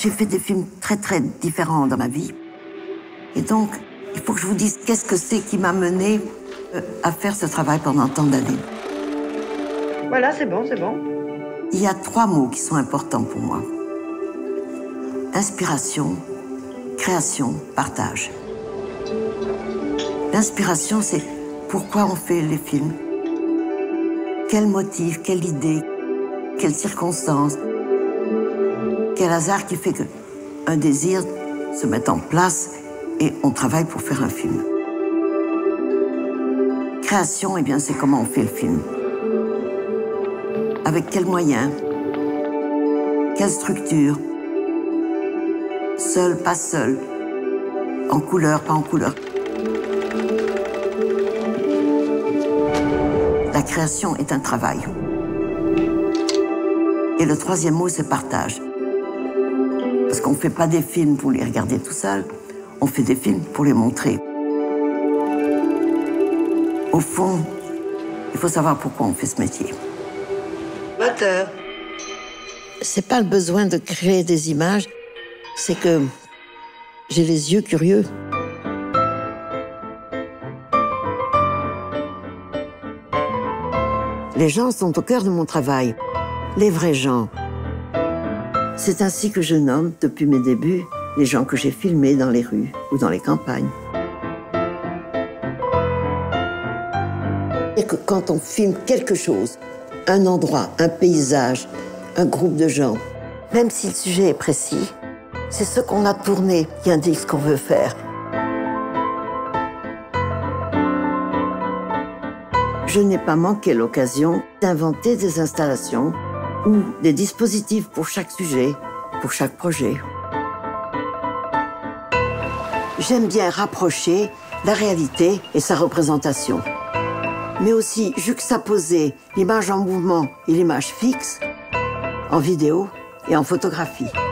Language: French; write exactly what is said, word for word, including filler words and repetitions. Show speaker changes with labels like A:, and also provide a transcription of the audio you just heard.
A: J'ai fait des films très très différents dans ma vie. Et donc, il faut que je vous dise qu'est-ce que c'est qui m'a mené à faire ce travail pendant tant d'années.
B: Voilà, c'est bon, c'est bon.
A: Il y a trois mots qui sont importants pour moi. Inspiration, création, partage. L'inspiration, c'est pourquoi on fait les films. Quel motif, quelle idée, quelle circonstance, quel hasard qui fait qu'un désir se met en place et on travaille pour faire un film. Création, eh bien, c'est comment on fait le film. Avec quels moyens, quelle structure, seul, pas seul, en couleur, pas en couleur. La création est un travail. Et le troisième mot, c'est partage. Parce qu'on ne fait pas des films pour les regarder tout seul, on fait des films pour les montrer. Au fond, il faut savoir pourquoi on fait ce métier.
B: Moteur.
A: C'est pas le besoin de créer des images, c'est que j'ai les yeux curieux. Les gens sont au cœur de mon travail, les vrais gens. C'est ainsi que je nomme, depuis mes débuts, les gens que j'ai filmés dans les rues ou dans les campagnes. Et que quand on filme quelque chose, un endroit, un paysage, un groupe de gens, même si le sujet est précis, c'est ce qu'on a tourné qui indique ce qu'on veut faire. Je n'ai pas manqué l'occasion d'inventer des installations ou des dispositifs pour chaque sujet, pour chaque projet. J'aime bien rapprocher la réalité et sa représentation, mais aussi juxtaposer l'image en mouvement et l'image fixe en vidéo et en photographie.